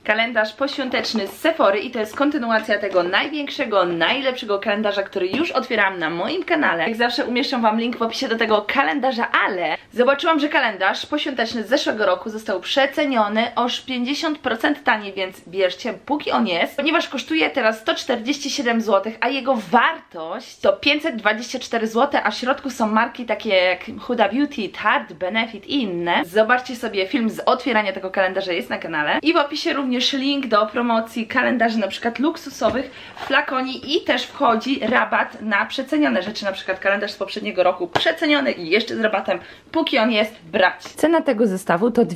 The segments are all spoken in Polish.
kalendarz poświąteczny z Sephory i to jest kontynuacja tego największego, najlepszego kalendarza, który już otwierałam na moim kanale. Jak zawsze umieszczam wam link w opisie do tego kalendarza, ale zobaczyłam, że kalendarz poświąteczny z zeszłego roku został przeceniony o 50% taniej, więc bierzcie, póki on jest, ponieważ kosztuje teraz 147 zł, a jego wartość to 524 zł, a w środku są marki takie jak Huda Beauty, Tarte, Benefit i inne. Zobaczcie sobie film z otwierania tego kalendarza, jest na kanale. I w opisie również link do promocji kalendarzy na przykład luksusowych, flakoni i też wchodzi rabat na przecenione rzeczy, na przykład kalendarz z poprzedniego roku przeceniony i jeszcze z rabatem, póki on jest, brać. Cena tego zestawu to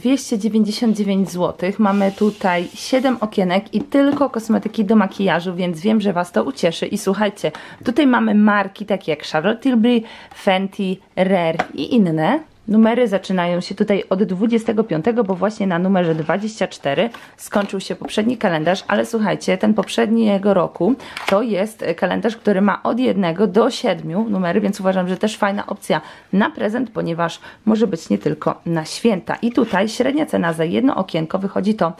299 zł. Mamy tutaj 7 okienek i tylko kosmetyki do makijażu, więc wiem, że was to ucieszy. I słuchajcie, tutaj mamy marki takie jak Charlotte Tilbury, Fenty, Rare i inne. Numery zaczynają się tutaj od 25, bo właśnie na numerze 24 skończył się poprzedni kalendarz, ale słuchajcie, ten poprzedniego roku to jest kalendarz, który ma od 1 do 7 numery, więc uważam, że też fajna opcja na prezent, ponieważ może być nie tylko na święta. I tutaj średnia cena za jedno okienko wychodzi to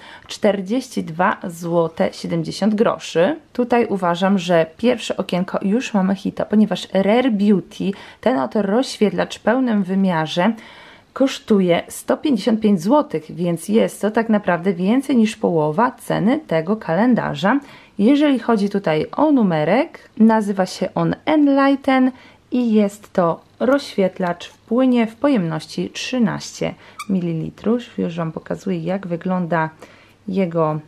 42 zł 70 groszy. Tutaj uważam, że pierwsze okienko już mamy hita, ponieważ Rare Beauty, ten oto rozświetlacz w pełnym wymiarze, kosztuje 155 zł, więc jest to tak naprawdę więcej niż połowa ceny tego kalendarza. Jeżeli chodzi tutaj o numerek, nazywa się on Enlighten i jest to rozświetlacz w płynie w pojemności 13 ml. Już wam pokazuję, jak wygląda jego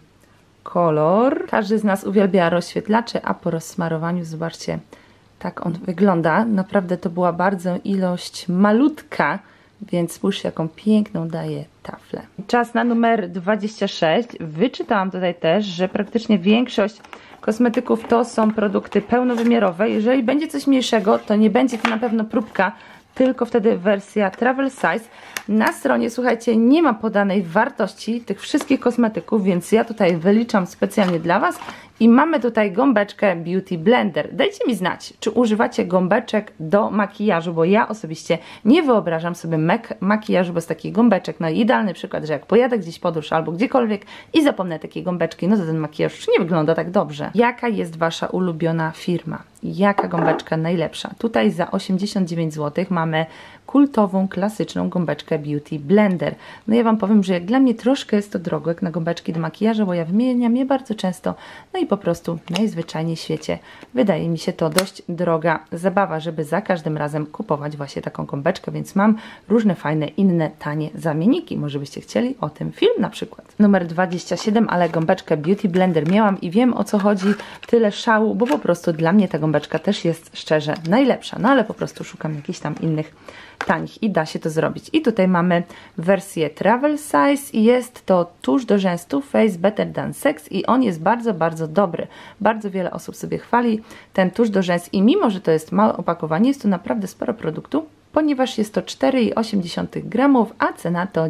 kolor. Każdy z nas uwielbia rozświetlacze, a po rozsmarowaniu zobaczcie, tak on wygląda. Naprawdę to była bardzo ilość malutka, więc spójrzcie, jaką piękną daje taflę. Czas na numer 26. Wyczytałam tutaj też, że praktycznie większość kosmetyków to są produkty pełnowymiarowe. Jeżeli będzie coś mniejszego, to nie będzie to na pewno próbka, tylko wtedy wersja travel size. Na stronie, słuchajcie, nie ma podanej wartości tych wszystkich kosmetyków, więc ja tutaj wyliczam specjalnie dla was. I mamy tutaj gąbeczkę Beauty Blender. Dajcie mi znać, czy używacie gąbeczek do makijażu, bo ja osobiście nie wyobrażam sobie makijażu bez takich gąbeczek. No i idealny przykład, że jak pojadę gdzieś podróż albo gdziekolwiek i zapomnę takiej gąbeczki, no to ten makijaż już nie wygląda tak dobrze. Jaka jest wasza ulubiona firma? Jaka gąbeczka najlepsza? Tutaj za 89 zł mamy kultową, klasyczną gąbeczkę Beauty Blender. No ja wam powiem, że jak dla mnie troszkę jest to drogo, jak na gąbeczki do makijażu, bo ja wymieniam je bardzo często, no i po prostu najzwyczajniej w świecie wydaje mi się to dość droga zabawa, żeby za każdym razem kupować właśnie taką gąbeczkę, więc mam różne fajne, inne, tanie zamienniki. Może byście chcieli o tym film na przykład. Numer 27, ale gąbeczkę Beauty Blender miałam i wiem, o co chodzi, tyle szału, bo po prostu dla mnie ta gąbeczka też jest szczerze najlepsza, no ale po prostu szukam jakichś tam innych tanich i da się to zrobić. I tutaj mamy wersję travel size i jest to tusz do rzęs Too Faced Better Than Sex i on jest bardzo, bardzo dobry. Bardzo wiele osób sobie chwali ten tusz do rzęs i mimo, że to jest małe opakowanie, jest to naprawdę sporo produktu, ponieważ jest to 4,8 gramów, a cena to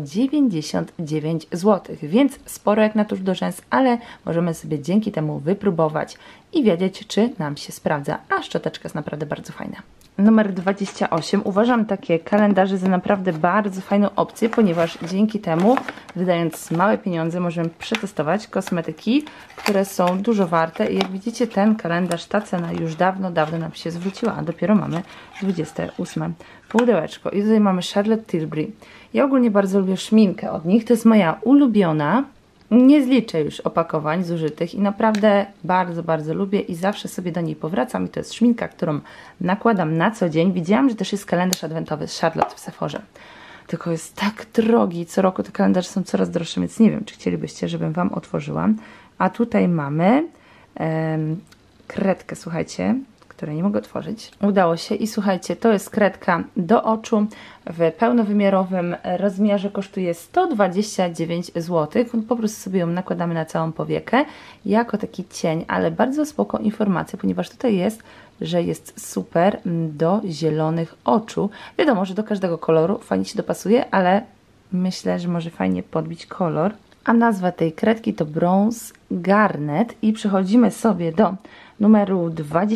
99 zł, więc sporo jak na tusz do rzęs, ale możemy sobie dzięki temu wypróbować i wiedzieć, czy nam się sprawdza, a szczoteczka jest naprawdę bardzo fajna. Numer 28. Uważam takie kalendarze za naprawdę bardzo fajną opcję, ponieważ dzięki temu, wydając małe pieniądze, możemy przetestować kosmetyki, które są dużo warte i jak widzicie, ten kalendarz, ta cena już dawno, dawno nam się zwróciła, a dopiero mamy 28 pudełeczko. I tutaj mamy Charlotte Tilbury. Ja ogólnie bardzo lubię szminkę od nich, to jest moja ulubiona. Nie zliczę już opakowań zużytych i naprawdę bardzo, bardzo lubię i zawsze sobie do niej powracam i to jest szminka, którą nakładam na co dzień. Widziałam, że też jest kalendarz adwentowy z Charlotte w Sephorze. Tylko jest tak drogi, co roku te kalendarze są coraz droższe, więc nie wiem, czy chcielibyście, żebym wam otworzyła. A tutaj mamy kredkę, słuchajcie, której nie mogę otworzyć. Udało się i słuchajcie, to jest kredka do oczu w pełnowymiarowym rozmiarze, kosztuje 129 zł. Po prostu sobie ją nakładamy na całą powiekę jako taki cień, ale bardzo spoko informacja, ponieważ tutaj jest, że jest super do zielonych oczu. Wiadomo, że do każdego koloru fajnie się dopasuje, ale myślę, że może fajnie podbić kolor. a nazwa tej kredki to Bronze Garnet i przechodzimy sobie do numeru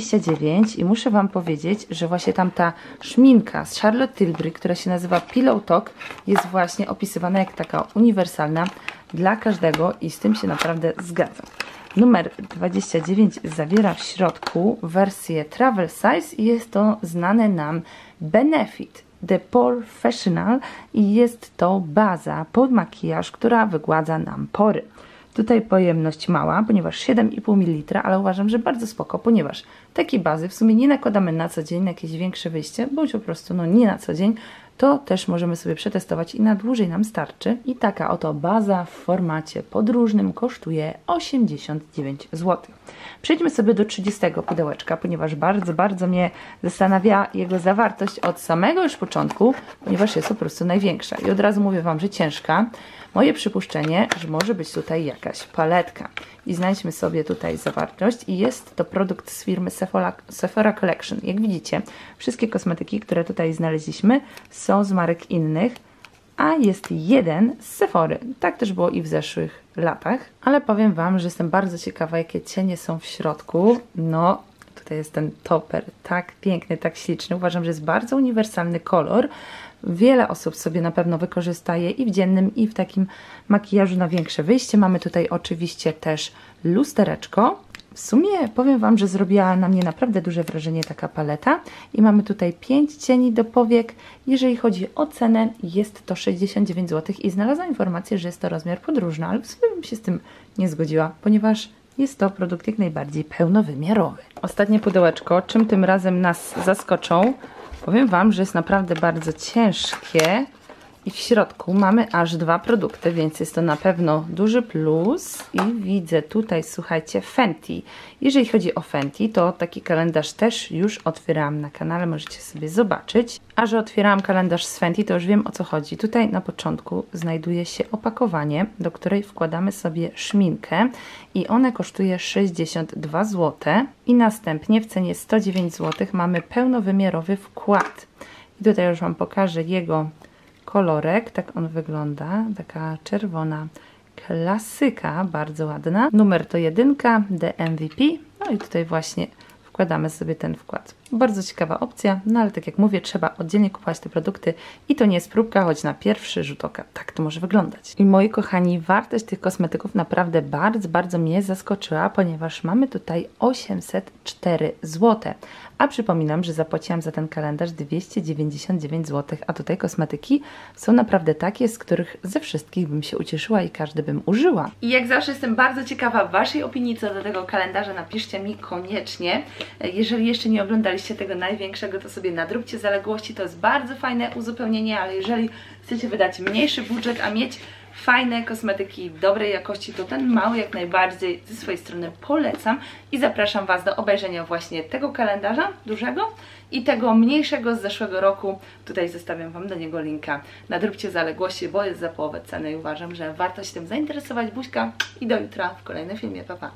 29 i muszę Wam powiedzieć, że właśnie tamta szminka z Charlotte Tilbury, która się nazywa Pillow Talk, jest właśnie opisywana jak taka uniwersalna dla każdego i z tym się naprawdę zgadzam. Numer 29 zawiera w środku wersję travel size i jest to znane nam Benefit The Professional i jest to baza pod makijaż, która wygładza nam pory. Tutaj pojemność mała, ponieważ 7,5 ml, ale uważam, że bardzo spoko, ponieważ takiej bazy w sumie nie nakładamy na co dzień na jakieś większe wyjście, bądź po prostu nie na co dzień, to też możemy sobie przetestować i na dłużej nam starczy. I taka oto baza w formacie podróżnym kosztuje 89 zł. Przejdźmy sobie do 30 pudełeczka, ponieważ bardzo mnie zastanawia jego zawartość od samego już początku, ponieważ jest po prostu największa. I od razu mówię Wam, że ciężka. Moje przypuszczenie, że może być tutaj jakaś paletka. I znajdźmy sobie tutaj zawartość i jest to produkt z firmy Sephora Collection. Jak widzicie, wszystkie kosmetyki, które tutaj znaleźliśmy, są z marek innych, a jest jeden z Sephory. Tak też było i w zeszłych latach, ale powiem Wam, że jestem bardzo ciekawa, jakie cienie są w środku. No, tutaj jest ten topper, tak piękny, tak śliczny. Uważam, że jest bardzo uniwersalny kolor. Wiele osób sobie na pewno wykorzysta je i w dziennym, i w takim makijażu na większe wyjście. Mamy tutaj oczywiście też lustereczko. W sumie powiem Wam, że zrobiła na mnie naprawdę duże wrażenie taka paleta. I mamy tutaj 5 cieni do powiek. Jeżeli chodzi o cenę, jest to 69 zł i znalazłam informację, że jest to rozmiar podróżny, ale w sumie bym się z tym nie zgodziła, ponieważ jest to produkt jak najbardziej pełnowymiarowy. Ostatnie pudełeczko, czym tym razem nas zaskoczą? Powiem Wam, że jest naprawdę bardzo ciężkie i w środku mamy aż 2 produkty, więc jest to na pewno duży plus. I widzę tutaj, słuchajcie, Fenty. Jeżeli chodzi o Fenty, to taki kalendarz też już otwierałam na kanale, możecie sobie zobaczyć. A że otwierałam kalendarz z Fenty, to już wiem, o co chodzi. Tutaj na początku znajduje się opakowanie, do której wkładamy sobie szminkę i one kosztuje 62 zł. I następnie w cenie 109 zł mamy pełnowymiarowy wkład. I tutaj już Wam pokażę jego kolorek, tak on wygląda, taka czerwona klasyka, bardzo ładna. Numer to 1, The MVP, no i tutaj właśnie wkładamy sobie ten wkład. Bardzo ciekawa opcja, no ale tak jak mówię, trzeba oddzielnie kupować te produkty i to nie jest próbka, choć na pierwszy rzut oka tak to może wyglądać. I moi kochani, wartość tych kosmetyków naprawdę bardzo mnie zaskoczyła, ponieważ mamy tutaj 804 zł. A przypominam, że zapłaciłam za ten kalendarz 299 zł, a tutaj kosmetyki są naprawdę takie, z których ze wszystkich bym się ucieszyła i każdy bym użyła. I jak zawsze jestem bardzo ciekawa Waszej opinii co do tego kalendarza, napiszcie mi koniecznie. Jeżeli jeszcze nie oglądaliście tego największego, to sobie nadróbcie zaległości, to jest bardzo fajne uzupełnienie, ale jeżeli chcecie wydać mniejszy budżet, a mieć fajne kosmetyki dobrej jakości, to ten mały jak najbardziej ze swojej strony polecam i zapraszam Was do obejrzenia właśnie tego kalendarza dużego i tego mniejszego z zeszłego roku. Tutaj zostawiam Wam do niego linka. Nadróbcie zaległości, bo jest za połowę ceny i uważam, że warto się tym zainteresować. Buźka i do jutra w kolejnym filmie. Pa, pa!